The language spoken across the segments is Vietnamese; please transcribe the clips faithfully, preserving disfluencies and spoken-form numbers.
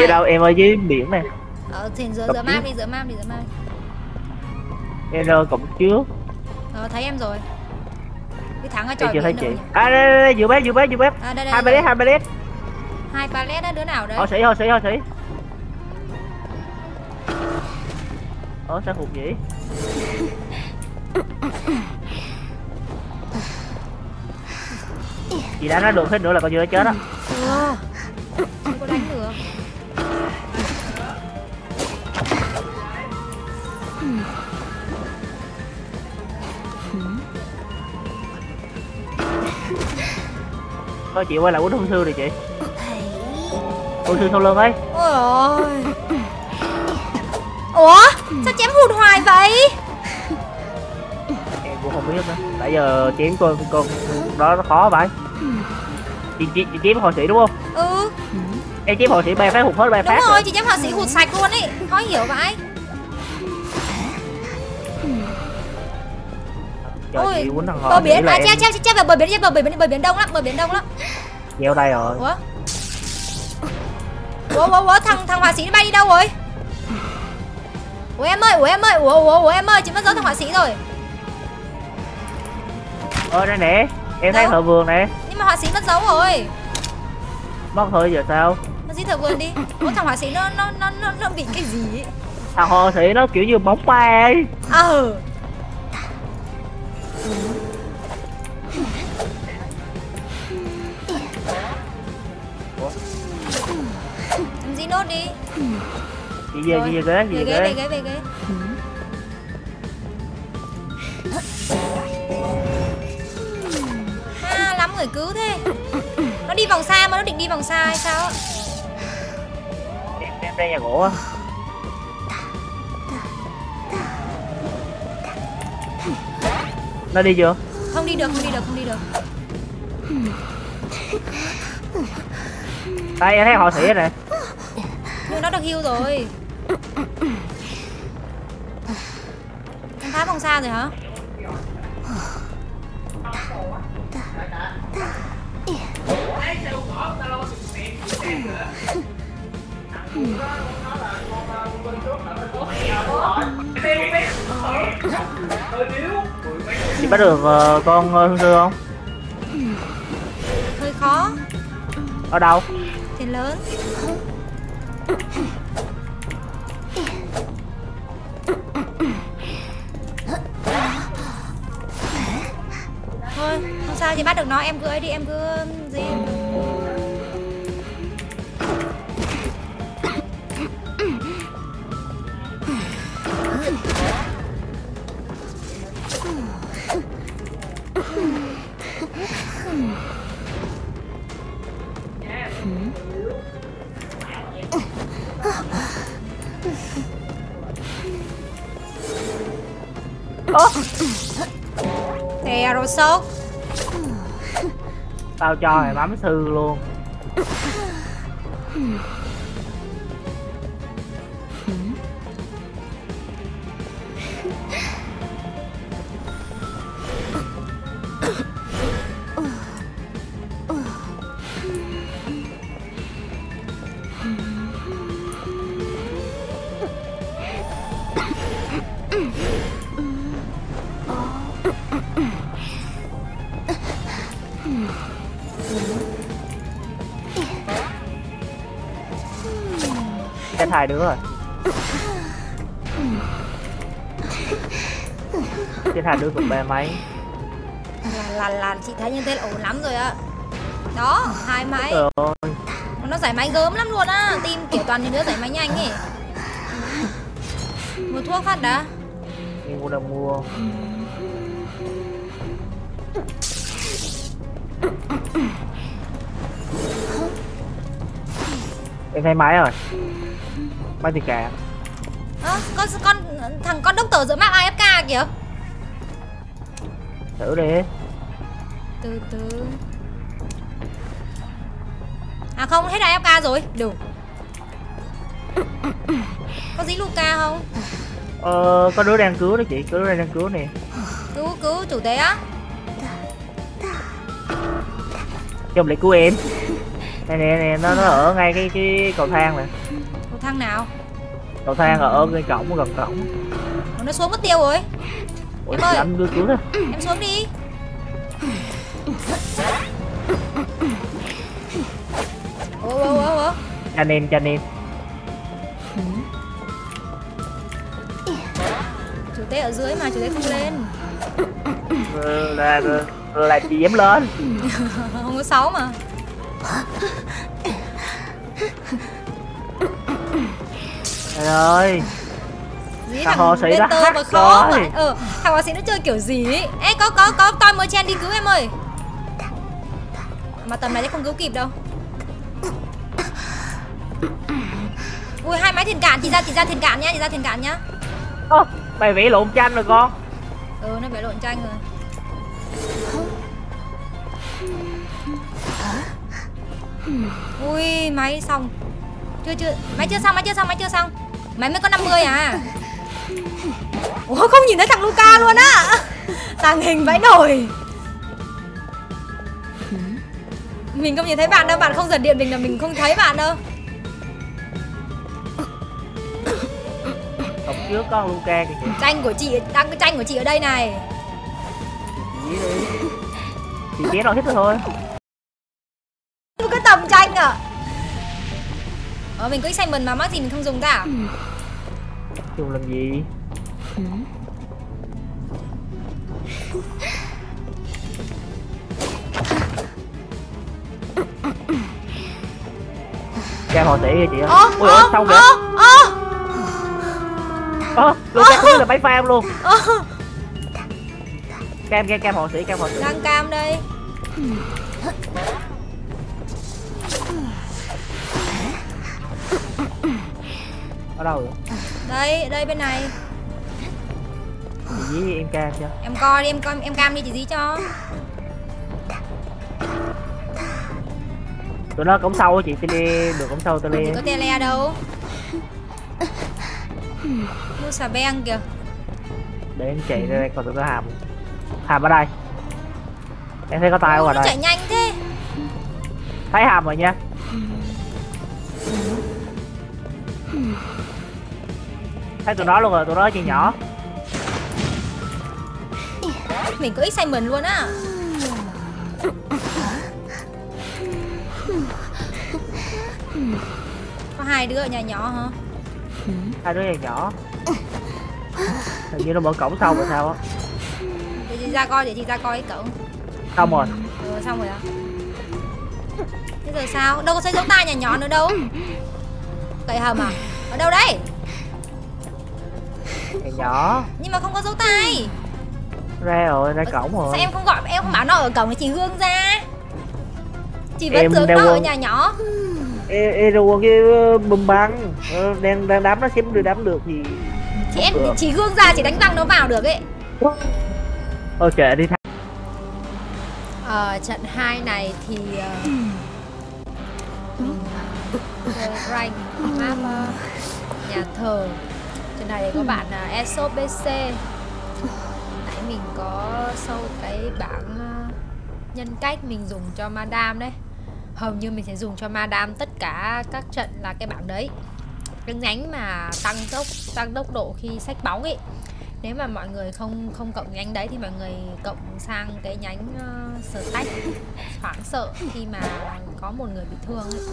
Chị đâu, em ở dưới biển này. Ờ thì rửa rửa map đi, rửa map đi, rửa map đi. Em rơi cổng trước. Ờ thấy em rồi. Cái thằng ở Em tròi chưa thấy biển chị. đâu nhỉ? À đây, đây, đây, giữa bếp, giữa bếp, giữa bếp. À đây đây. Hai pallet, hai pallet. Hai pallet đó, đứa nào đấy? Họ sĩ, họ sĩ, họ sĩ. Ủa sao hụt vậy? Chị đã nói được hết nữa là coi như nó chết á. Ừ. Không có đánh được. Thôi chị quay lại uống hương sư đi chị. Hương sư sau lưng ấy. Ôi ôi. Ủa? Sao chém hụt hoài vậy? Em cũng không biết nữa. Tại giờ chém con con đó nó khó vậy. Chị, chị, chị chém hồi sĩ đúng không? Ừ. Em chém hồi sĩ ba phát hụt hết ba phát. Đúng rồi, chị chém họa sĩ hụt sạch luôn ấy. Khó hiểu vậy. Trời chị quýnh thằng bờ biển, à em... treo treo treo vào bờ biển, bờ biển, bờ biển đông lắm, bờ biển đông lắm. Treo đây rồi. Ủa? Ủa, ủa, ủa, thằng thằng họa sĩ nó bay đi đâu rồi? Ủa em ơi, ủa em ơi, ủa ủa, ủa em ơi, chị mất dấu thằng họa sĩ rồi. Ờ đây nè, em thấy đâu? thợ vườn nè. Nhưng mà họa sĩ mất dấu rồi. Mất thôi giờ sao? Nó giết thợ vườn đi. Ủa thằng họa sĩ nó nó nó nó, nó bị cái gì ấy? Thằng họa sĩ nó kiểu như bóng ma ấy. Ờ. Làm gì nốt đi. Chị về, chị về ghế, chị về về ghế, về ghế. ghế, về ghế. À, lắm người cứu thế. Nó đi vòng xa mà nó định đi vòng xa hay sao? Em, em đây nhà gỗ á. Nó đi chưa? Không đi được, không đi được, không đi được. Đây em thấy họ sĩ nè. Nhưng nó được heal rồi. Em phá vòng xa rồi hả? Chị bắt được uh, con uh, hương sư không? Hơi khó. Ở đâu? Thì lớn. Thôi, không sao, chị bắt được nó, em cứ ấy đi, em cứ gì. Ơ Tè rồi sốt. tao cho mày bấm sư luôn. Chết hai đứa rồi. Chết hai đứa cùng ba máy. Là, là, là chị thấy như thế là ổn lắm rồi ạ. Đó, hai máy. Rồi. Nó giải máy gớm lắm luôn á. Team kiểu toàn những đứa giải máy nhanh ấy. Mua thuốc phát đã. Em cũng đang mua. Em thấy máy rồi. Máy thì cả. Ơ, con, con, thằng con đốc tờ giữa map a ép ca kìa. Thử đi. Từ từ. À không, hết a ép ca rồi. Đủ. Có dí Luca không? Ờ, có đứa đang cứu đó chị, có đứa đang cứu nè. Cứu, cứu chủ tế á. Chứ không lại cứu em. Nè nè nè, nó, nó ở ngay cái cái cầu thang nè. Cầu thang nào? Cầu thang ở ngay cổng, gần cổng. Ủa, nó xuống mất tiêu rồi. Ủa, Em ơi. anh đưa cứu thôi. Em xuống đi. Ủa ủa ủa ủa. Cho nên cho nên. Chủ tế ở dưới mà, chủ tế không lên. Là là, là chị dám lên. Không có sáu mà. Trời ơi. Dĩ Thằng họa sĩ bên đã tơ hack mà khó rồi. mà. Ờ, thằng họa sĩ nó chơi kiểu gì ấy. Ê, có có có Toy mới chen đi cứu em ơi. Mà tầm này chắc không cứu kịp đâu. Ui, hai máy thiền cạn, chị ra chị ra thiền cạn nhá, chị ra thiền cạn nhá. Ơ, mày vẽ lộn tranh rồi con. Ừ, nó vẽ lộn tranh rồi. Ui, máy xong. Chưa chưa, máy chưa xong, máy chưa xong, máy chưa xong. Máy mới có năm mươi à. Ủa, không nhìn thấy thằng Luca luôn á. Tàng hình vãi nổi. Mình không nhìn thấy bạn đâu, bạn không giật điện mình là mình không thấy bạn đâu. Cổng trước con Luca kìa. Tranh của chị, đang cái tranh của chị ở đây này. Gì đi. Chị ché rồi hết rồi thôi. Một cái tầm tranh à. Ờ, mình có excitement mà mắc gì mình không dùng cả. Dùng làm gì? Cam họa sĩ kìa chị ơi. Ơ, Ui ơi, xong rồi. ơ, ơ. Ơ, Luca cũng là máy farm luôn. Ơ. Cam cam cam họa sĩ, cam họa sĩ. Đang cam đây. Ở đâu rồi? Đây, đây bên này. Chị với em cam cho. Em coi đi, em coi em cam đi chị dí cho. Tụi nó cổng sau chị tele được cổng sau tele. Chị có tele đâu. Mua xà beng kìa. Để em chạy ra đây còn tụi nó hàm. Hàm ở đây. Em thấy có tay không ở Nó đây? chạy nhanh thế. Thấy hàm rồi nha. Thấy tụi nó luôn rồi, tụi nó chị nhỏ. Mình có excitement luôn á. Có hai đứa ở nhà nhỏ hả? Hai đứa này nhỏ. Hình như nó mở cổng sau rồi sao á. Để chị ra coi, để chị ra coi cái cổng. Xong rồi. Ừ, xong rồi ạ. Thế giờ sao? Đâu có thấy dấu tay nhà nhỏ nữa đâu. Cậy hầm à? Ở đâu đấy? Nhà nhỏ. Nhưng mà không có dấu tay. Ra rồi, ra cổng rồi. Sao em không gọi, em không bảo nó ở cổng để chị Hương ra. Chị vẫn Em tưởng đeo nó ở quân. nhà nhỏ. Ê, ê rồi cái bùm băng. Ờ, đang đang đám nó xem được đám được thì. Chị em Được. chị Hương ra chỉ đánh văng nó vào được ấy. Thôi kệ đi. Ờ, trận hai này thì uh, mình chơi rank map uh, nhà thờ. Trận này có bạn uh, Aesop bê xê. Nãy mình có sâu cái bảng uh, nhân cách mình dùng cho Madame đấy. Hầu như mình sẽ dùng cho Madame tất cả các trận là cái bảng đấy. Cái nhánh mà tăng tốc tăng tốc độ khi xách bóng ấy. Nếu mà mọi người không không cộng nhánh đấy thì mọi người cộng sang cái nhánh uh, sở tách hoảng sợ khi mà có một người bị thương ấy.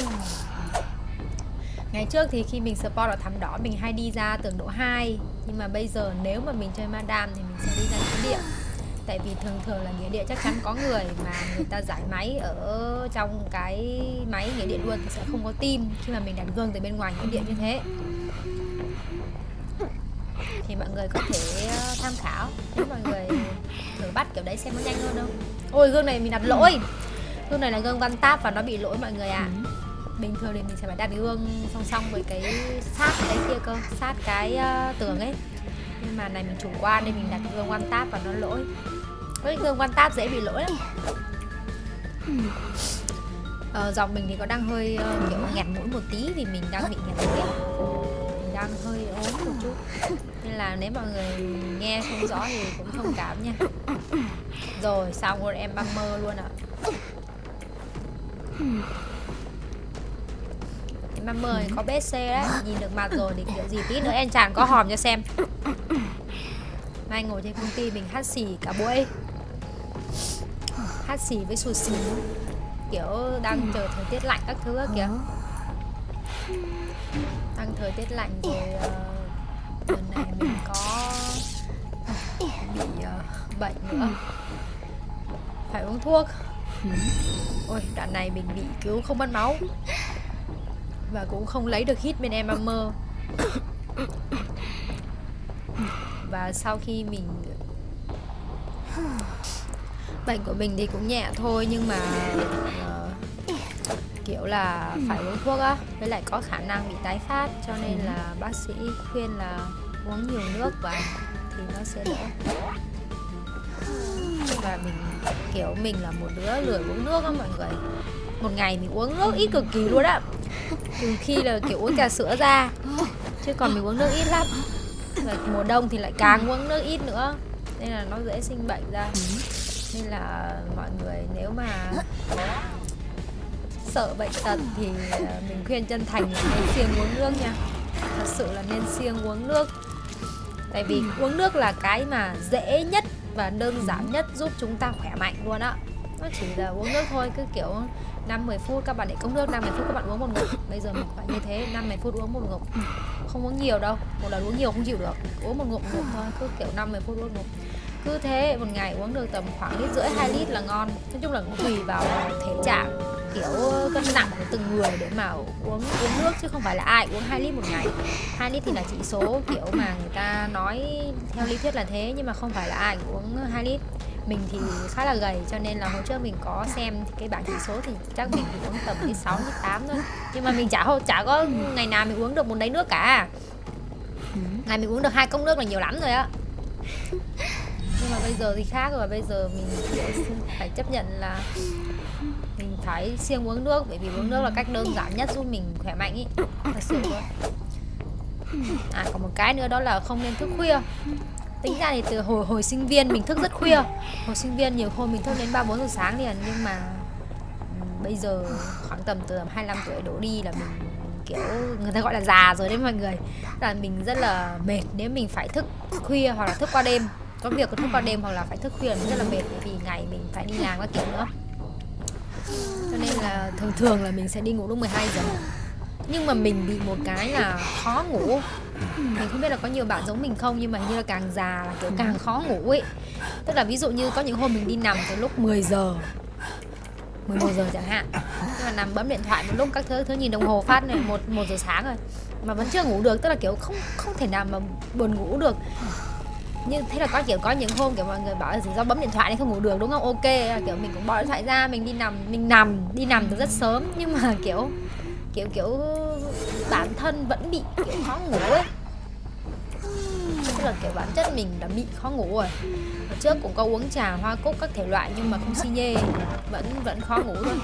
Ngày trước thì khi mình support ở thảm đỏ mình hay đi ra tường độ hai. Nhưng mà bây giờ nếu mà mình chơi Madame thì mình sẽ đi ra nghĩa địa. Tại vì thường thường là nghĩa địa chắc chắn có người mà người ta giải máy ở trong cái máy nghĩa địa luôn, sẽ không có team khi mà mình đặt gương từ bên ngoài nghĩa địa như thế. Thì mọi người có thể tham khảo nếu mọi người thử bắt kiểu đấy xem nó nhanh hơn không. Ôi gương này mình đặt lỗi. Gương này là gương One Tap và nó bị lỗi mọi người ạ. À. Bình thường thì mình sẽ phải đặt gương song song với cái sát cái kia cơ, sát cái uh, tường ấy. Nhưng mà này mình chủ quan nên mình đặt gương One Tap và nó lỗi. Với gương One Tap dễ bị lỗi lắm. Ờ, giọng mình thì có đang hơi uh, kiểu nghẹt mũi một tí vì mình đang bị nghẹt mũi. Mình đang hơi ốm một chút. Nên là nếu mọi người nghe không rõ thì cũng thông cảm nha. Rồi xong rồi em băng mơ luôn ạ. em Hammer này có bê xê đấy. Nhìn được mặt rồi thì kiểu gì tí nữa em chàng có hòm cho xem. Nay ngồi trên công ty mình hát xì cả buổi. Hát xì với xù xì, kiểu đang chờ thời tiết lạnh các thứ kìa. Đang thời tiết lạnh rồi. uh, Lần này mình có bị uh, bệnh nữa, phải uống thuốc. Ôi, đoạn này mình bị cứu không mất máu và cũng không lấy được hit bên em Hammer. Và sau khi mình bệnh của mình thì cũng nhẹ thôi, nhưng mà uh, kiểu là phải uống thuốc á, với lại có khả năng bị tái phát, cho nên là bác sĩ khuyên là uống nhiều nước và thì nó sẽ đỡ. Và mình kiểu mình là một đứa lười uống nước á mọi người. Một ngày mình uống nước ít cực kỳ luôn á, từ khi là kiểu uống trà sữa ra, chứ còn mình uống nước ít lắm. Và mùa đông thì lại càng uống nước ít nữa, nên là nó dễ sinh bệnh ra. Nên là mọi người nếu mà sợ bệnh tật thì mình khuyên chân thành là nên siêng uống nước nha. Thật sự là nên siêng uống nước. Tại vì uống nước là cái mà dễ nhất và đơn giản nhất giúp chúng ta khỏe mạnh luôn á. Nó chỉ là uống nước thôi, cứ kiểu năm mười phút các bạn để cốc nước, năm mười phút các bạn uống một ngụm. Bây giờ mình phải như thế, năm mười phút uống một ngụm. Không uống nhiều đâu, một lần uống nhiều không chịu được. Uống một ngụm một ngụm thôi, cứ kiểu năm mười phút uống một ngụm. Cứ thế một ngày uống được tầm khoảng lít rưỡi hai lít là ngon. Nói chung là cũng tùy vào thể trạng, kiểu cân nặng của từng người để mà uống uống nước, chứ không phải là ai uống hai lít một ngày. Hai lít thì là chỉ số kiểu mà người ta nói theo lý thuyết là thế, nhưng mà không phải là ai uống hai lít. Mình thì khá là gầy, cho nên là hồi trước mình có xem thì cái bảng chỉ số thì chắc mình chỉ uống tầm lít sáu, lít tám thôi. Nhưng mà mình chả chả có ngày nào mình uống được một đáy nước cả. Ngày mình uống được hai cốc nước là nhiều lắm rồi á. Nhưng mà bây giờ thì khác rồi, bây giờ mình phải chấp nhận là mình phải siêng uống nước, bởi vì uống nước là cách đơn giản nhất giúp mình khỏe mạnh ý. Thật sự luôn. À, còn một cái nữa đó là không nên thức khuya. Tính ra thì từ hồi hồi sinh viên mình thức rất khuya. Hồi sinh viên nhiều hôm mình thức đến ba bốn giờ sáng liền, nhưng mà um, bây giờ khoảng tầm từ hai mươi lăm tuổi đổ đi là mình kiểu người ta gọi là già rồi đấy mọi người. Là mình rất là mệt nếu mình phải thức khuya hoặc là thức qua đêm. Có việc có thức qua đêm hoặc là phải thức khuya là mình rất là mệt, bởi vì ngày mình phải đi làm các kiểu nữa. Cho nên là thường thường là mình sẽ đi ngủ lúc mười hai giờ. Nhưng mà mình bị một cái là khó ngủ. Mình không biết là có nhiều bạn giống mình không, nhưng mà hình như là càng già là kiểu càng khó ngủ ấy. Tức là ví dụ như có những hôm mình đi nằm từ lúc mười giờ, mười một giờ chẳng hạn, nhưng mà nằm bấm điện thoại một lúc các thứ, thứ nhìn đồng hồ phát này một một giờ sáng rồi mà vẫn chưa ngủ được. Tức là kiểu không không thể nào mà buồn ngủ được. Nhưng thế là có kiểu có những hôm kiểu mọi người bảo là do bấm điện thoại nên không ngủ được đúng không? Ok, kiểu mình cũng bỏ điện thoại ra, mình đi nằm, mình nằm đi nằm từ rất sớm, nhưng mà kiểu kiểu kiểu bản thân vẫn bị kiểu khó ngủ ấy. Tức là kiểu bản chất mình đã bị khó ngủ rồi. Hồi trước cũng có uống trà hoa cúc các thể loại nhưng mà không xi nhê, vẫn vẫn khó ngủ thôi.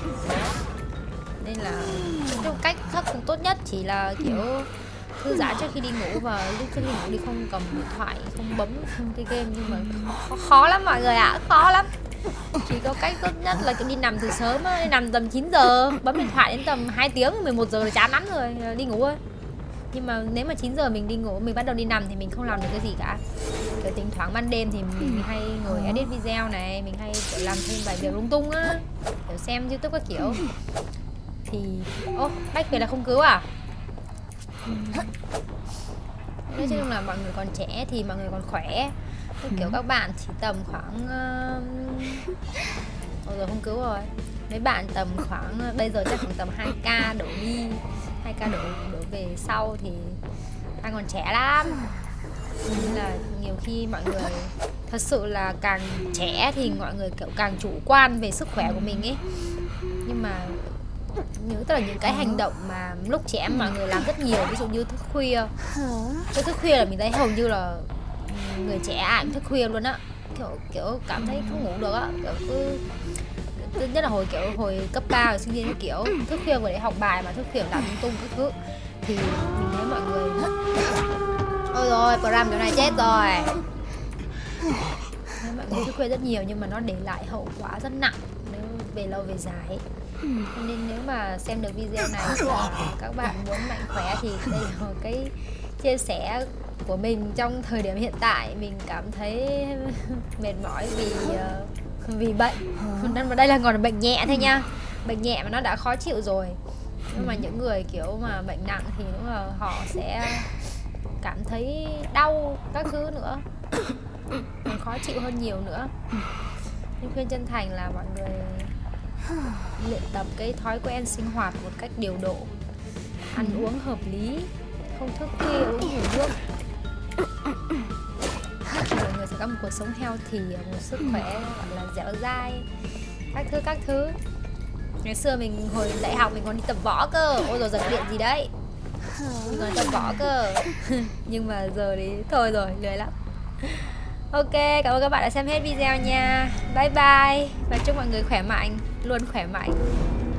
Nên là cái cách khắc phục tốt nhất chỉ là kiểu thư giãn trước khi đi ngủ, và lúc trước khi ngủ đi không cầm điện thoại, không bấm cái game. Nhưng mà khó, khó lắm mọi người ạ, à, khó lắm. Chỉ có cách tốt nhất là đi nằm từ sớm á, đi nằm tầm chín giờ, bấm điện thoại đến tầm hai tiếng, mười một giờ là chán lắm rồi, đi ngủ thôi. Nhưng mà nếu mà chín giờ mình đi ngủ, mình bắt đầu đi nằm thì mình không làm được cái gì cả. Kiểu thỉnh thoảng ban đêm thì mình hay ngồi edit video này, mình hay kiểu làm thêm vài việc lung tung á, kiểu xem YouTube các kiểu. Thì ô, Bách về là không cứu à? Nói chung là mọi người còn trẻ thì mọi người còn khỏe. Kiểu các bạn chỉ tầm khoảng uh... ôi rồi không cứu rồi. Mấy bạn tầm khoảng bây giờ chắc khoảng tầm hai k đổ đi, hai k đổ đổ về sau thì đang còn trẻ lắm. Nên là nhiều khi mọi người thật sự là càng trẻ thì mọi người kiểu càng chủ quan về sức khỏe của mình ấy. Nhưng mà nhớ tức là những cái hành động mà lúc trẻ mọi người làm rất nhiều, ví dụ như thức khuya. Cái thức khuya là mình thấy hầu như là người trẻ ai cũng thức khuya luôn á, kiểu kiểu cảm thấy không ngủ được á, kiểu cứ thứ nhất là hồi kiểu hồi cấp ba rồi sinh viên kiểu thức khuya vừa để học bài mà thức khuya làm lung tung các thứ, thì mình thấy mọi người ôi rồi program kiểu này chết rồi. Thấy mọi uống thức khuya rất nhiều nhưng mà nó để lại hậu quả rất nặng nếu về lâu về dài. Cho nên nếu mà xem được video này và các bạn muốn mạnh khỏe thì đây là một cái chia sẻ của mình trong thời điểm hiện tại. Mình cảm thấy mệt mỏi vì uh, vì bệnh, nên mà đây là còn là bệnh nhẹ thôi nha, bệnh nhẹ mà nó đã khó chịu rồi. Nhưng mà những người kiểu mà bệnh nặng thì đúng là họ sẽ cảm thấy đau các thứ nữa, còn khó chịu hơn nhiều nữa. Nhưng khuyên chân thành là mọi người luyện tập cái thói quen sinh hoạt một cách điều độ, ăn uống hợp lý, không thức khuya, uống nhiều nước. Mọi người sẽ có một cuộc sống healthy, một sức khỏe gọi là dẻo dai, các thứ các thứ. Ngày xưa mình hồi đại học mình còn đi tập võ cơ. Ôi rồi giật điện gì đấy, mình còn tập võ cơ. Nhưng mà giờ thì thôi rồi, lười lắm. Ok, cảm ơn các bạn đã xem hết video nha. Bye bye. Và chúc mọi người khỏe mạnh, luôn khỏe mạnh.